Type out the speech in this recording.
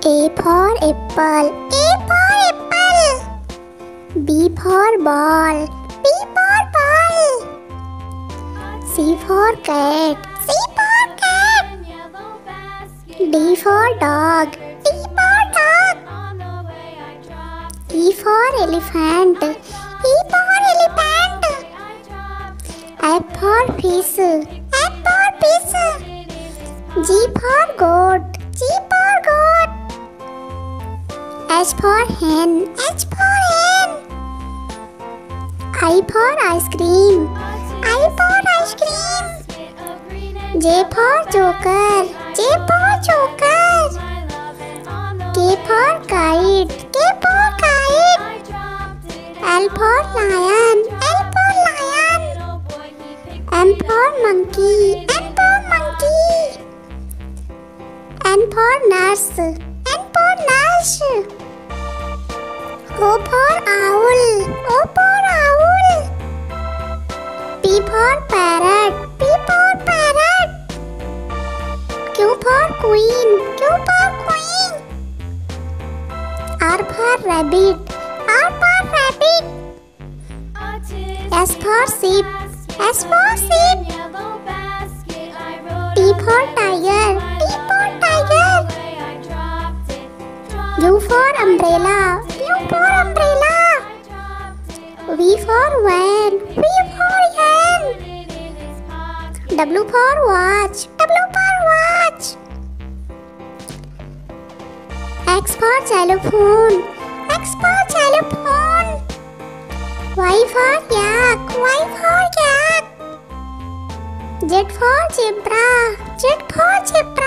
A for apple. A for apple. B for ball. B for ball. C for cat. C for cat. D for dog. D for dog. E for elephant. E for elephant. F for fish. F for fish. G for goat. G for goat. H for hen. H for hen. I for ice cream. I for ice cream. J for joker. J for joker. K for kite. K for kite. L for lion. L for lion. M for monkey. M for monkey. N for nurse. N for nurse. O for owl. O for owl. P for parrot. P for parrot. Q for queen. Q for queen. R for rabbit. R for rabbit. S for sheep. S for sheep. T for tiger. T for tiger. U for umbrella. U for umbrella. V for van. V for van. W for watch. W for watch. X for xylophone. X for xylophone. Y for yak. Y for yak. Z for zebra. Z for zebra.